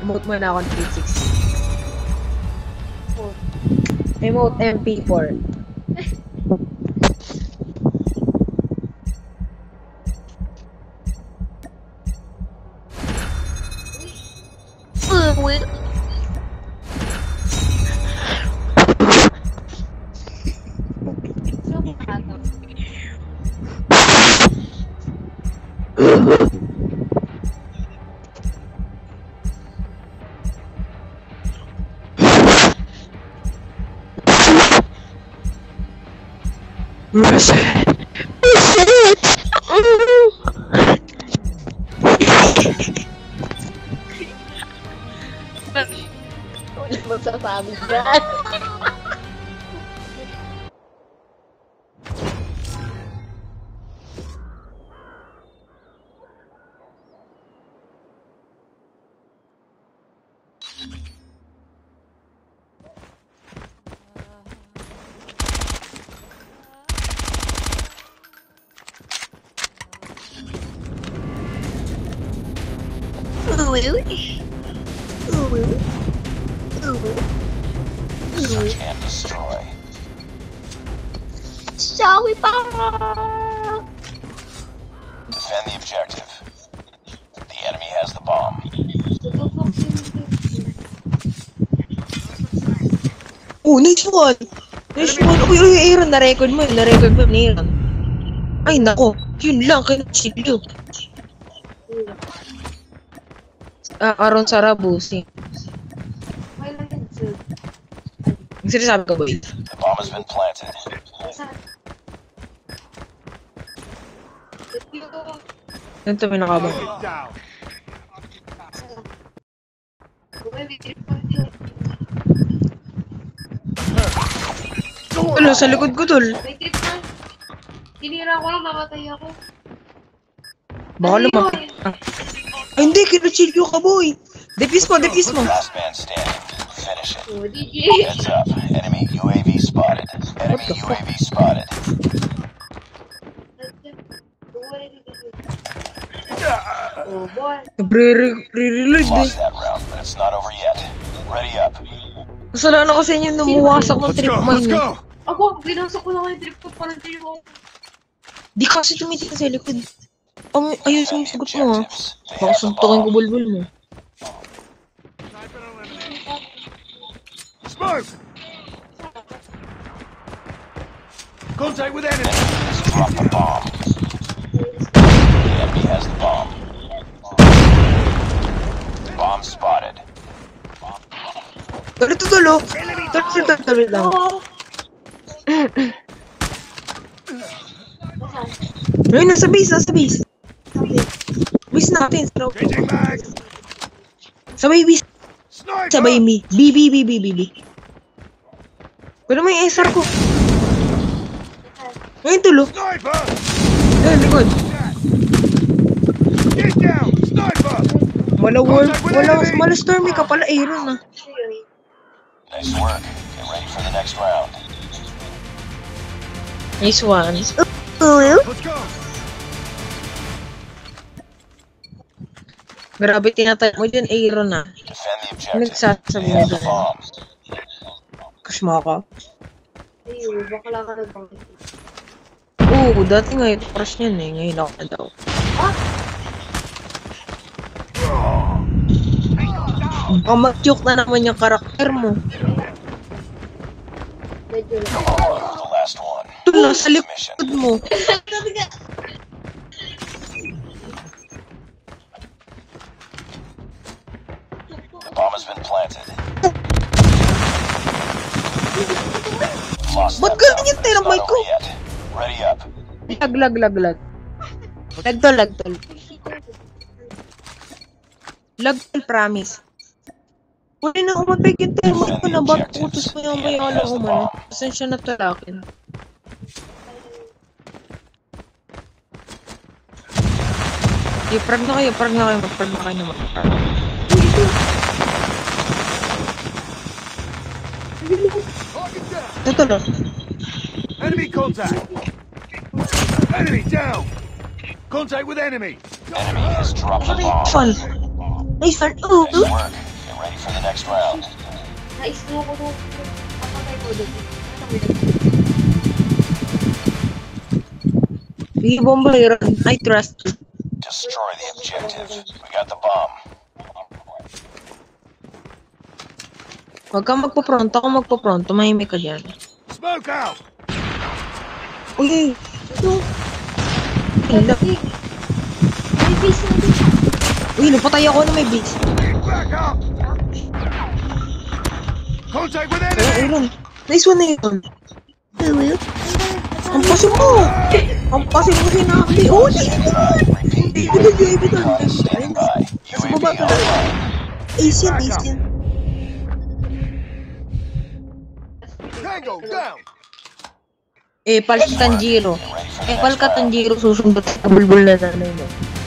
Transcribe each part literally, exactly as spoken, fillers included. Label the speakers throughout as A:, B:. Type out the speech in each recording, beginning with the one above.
A: Emote mo na ako ng three sixty. Emote M P four. Uh, wait. Reset! Reset! Wala magsasabi dyan.
B: Search and destroy.
A: Shall we pa?
B: Defend the objective. The enemy has the bomb.
A: Oh, nice one! Nice one! Uy, uy, Aaron, na-record mo yun. Na-record mo ni Aaron. Ay, nako. Yun lang, kinachill yun. Ah, Aaron Sarabusi. Ang sinasabi ko ba yun?
B: The bomb has been planted.
A: Ganito may nakabang. Wala, sa likod ko, tol.
C: May trip na. Tinira ko lang, namatay ako.
A: Baka lumaki. Ah. Ay, hindi, kinachill ka, boy. Defuse mo, defuse mo.
B: Last man standing. Finish it.
C: Oh, D J.
B: Heads up. Enemy U A V spotted. Enemy U A V spotted.
C: Oh, boy.
A: Re-reload eh.
B: Lost that round, but it's not over yet. Ready up.
A: Kasalanan ko sa inyo numuwasak ng trip mine eh.
C: Ako, binasok ko na kayo trip ko. Parang tayo.
A: Di kasi tumitingin sa likod. Ang ayos yung sagot mo ha. Baka suntukin ko bulbul mo.
D: Smoke! Contact with enemy!
B: Let's drop the bomb. The enemy has the bomb. Bomb spotted.
A: Talo to talo. Talo to talo lang. Ayun, nasa base, nasa base. Base natin, stroke.
D: Changing mag!
A: Sabay base.
D: Sniper!
A: Sabay me. B, B, B, B, B, B. Pero may S R ko. Ayun, tulo.
D: Sniper!
A: Ayun, likod.
D: Get down! Sniper!
A: Wala world, wala, wala stormy ka pala, Aaron ah.
B: Nice work. Get ready for the next round.
A: Nice one.
D: Let's go!
A: Grabe, tinatay mo dyan, Aaron ah.
B: Defend the objective.
A: Nagsasabi
B: They
A: mo
B: have the
A: dyan.
B: bomb.
A: Kasma ka.
C: Ayun, bakla ka na bang.
A: Oo, dati nga ito crush niyan eh. Ngayon ako na daw. Baka mag-joke na naman yung karakter mo.
C: Medyo lang.
B: The last one.
A: Ito na, sa likod mo.
B: The bomb has been planted. Lost
A: Ba't
B: that
A: ganun
B: round,
A: yung
B: but it's
A: tirang
B: not
A: mic ko?
B: over yet. Ready up.
A: Lag, lag, lag, lag. Lagtol, lagtol. Lagtol, promise. Wala na umapig yung termo ko na ba't utos mo yung bayala ko man. Pasensya na to akin. Okay, prag na kayo, prag na kayo, mag-prag na kayo naman. Ito lang.
D: Enemy contact! Enemy down! Contact with enemy!
B: Enemy has dropped the bomb.
A: Fun. Nice fun. Ooh,
B: Nice
A: ooh.
B: work. ready for the next round.
C: Na-slow ko nung kapatay ko doon.
A: Hindi bomba, Aaron. I trust you.
B: Destroy the objective. We got the bomb.
A: Huwag kang magpa-front. Ako magpa-front. Tumahimik ka dyan.
D: Smoke out!
A: Uy! Ito! Ila.
C: May face na din.
A: Uy, napatay ako na may base.
D: Back up! Contact with
A: Kaya,
D: enemy!
A: Aaron. Nice one na yun. Ay, well. Ang pasin mo! Ang pasin mo sinabi! Oh, di! Hindi ko na yung evidence.
B: Standing by.
A: Sa
B: U A V
A: baba ka lang.
B: online.
A: Ace yan, ace yan.
D: Tango down!
A: Eh, pal si Tanjiro. Eh, pal ka Tanjiro, susundot sa bulbul na nanay mo.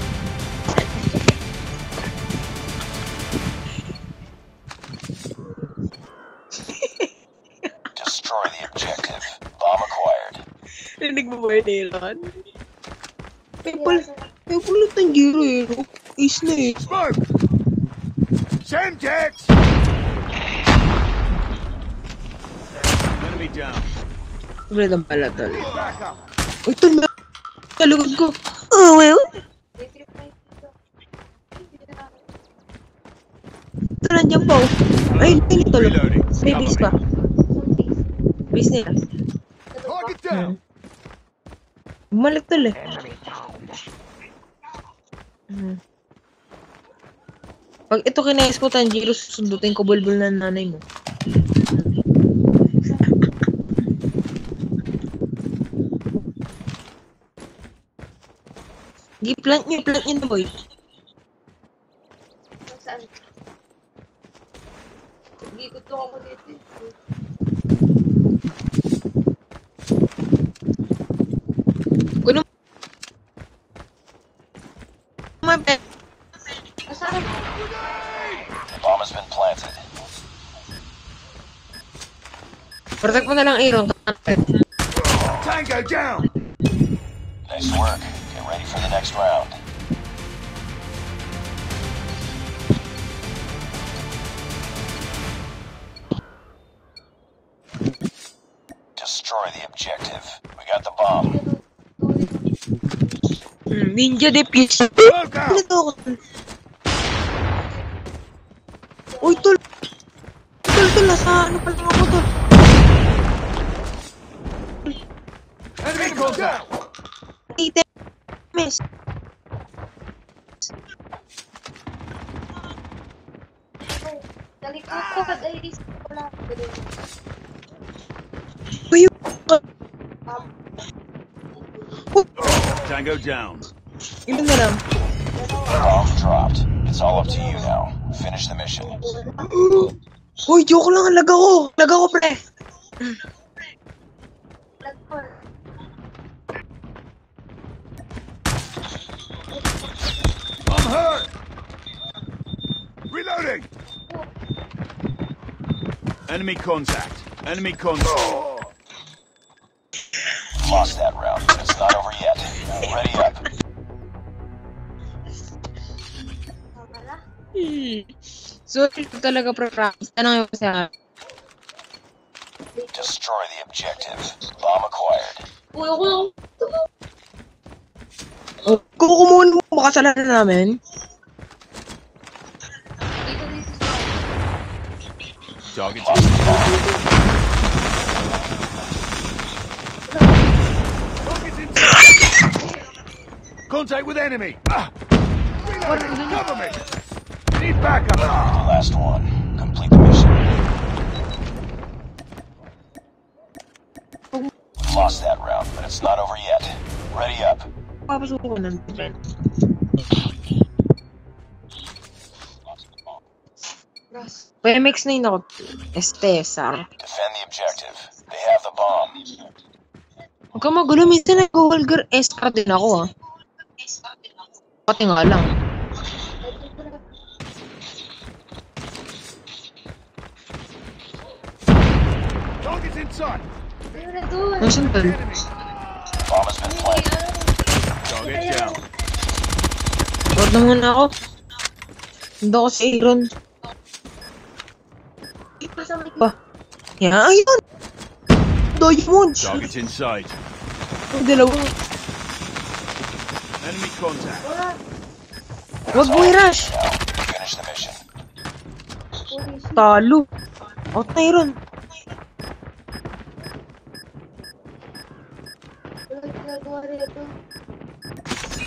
B: Destroy the objective. Bomb acquired.
A: Rinig mo ba yun, Aaron? Eh, pal, eh, pal na Tanjiro eh. Ace na eh.
D: Smoke! Semtex! Enemy down.
A: Wala lang pala, tol.
D: Back up!
A: Uy, tol, may sa likod ko. Oh, well.
C: May trip na ito.
A: Ito nandiyan pa, oh. Ay, ay, tol.
D: Reloading.
A: May base pa. Base nila.
D: Target down!
A: Bumalik, tol eh. Hmm. Pag ito kinayas ko, Tanjiro, susundutin ko bulbul na nanay mo. Di plant nyo, plant nyo na, boy.
C: Saan? Gikot to ako dito.
A: Kuno mo pe.
C: Masarap.
B: The bomb has been planted.
A: Protect mo na lang, Aaron.
D: Tango down!
B: Nice work. Get ready for the next round. Destroy the objective. We got the bomb.
A: Hmm, Ninja defuse.
D: Smoke out!
A: Ano to ako? Uy, tol. Tol, tol, nasa ano pa lang ako, tol.
D: Enemy contact!
A: Items.
C: Nalikot ko ka dahil isa ko lang.
A: Uy,
D: Tango down.
A: ilan na lang?
B: Bomb dropped. It's all up to you now. Finish the mission.
A: Uy, joke lang. Lag ako. Lag ako, pre.
D: I'm hurt! Reloading! Enemy contact. Enemy contact.
B: Lost that round, but it's not over yet. Ready up.
A: Hmm. So, ito talaga pre-practice. Tanong yung sa
B: Destroy the objective. Bomb acquired.
C: Uy, ako lang.
A: oh, kung kumuha mo makasalanan namin.
C: Dito, dito.
D: Target
B: Lost the bomb.
D: Target's inside. Contact with enemy. Ah. Reloading. Cover me. Need backup.
B: The last one. Complete the mission. Lost that round, but it's not over yet. Ready up.
A: Papasok ko ng friend. P M X na yun ako. Estesar.
B: Defend the objective. They have the bomb.
A: Huwag ka magulo. Minsan nag-vulgar S-car din ako, ah. Pati nga lang.
D: Target's inside.
C: Ayun na doon.
A: Nasaan ba?
D: Enemy.
B: Bomb has been planted.
D: Target down.
A: Huwag na muna ako. Hindi ako si Aaron. Yan, ayun! Diamonds!
D: Target's in sight.
A: Ang dalawa.
D: Enemy contact.
C: Wala.
A: Wag mo i-rush.
B: Finish the mission.
C: Holy shit.
A: Talo. Out na yun.
C: Wala ginagawa rito.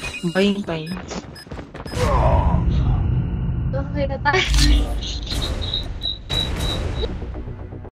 A: Baying tayo.
C: Okay na tayo.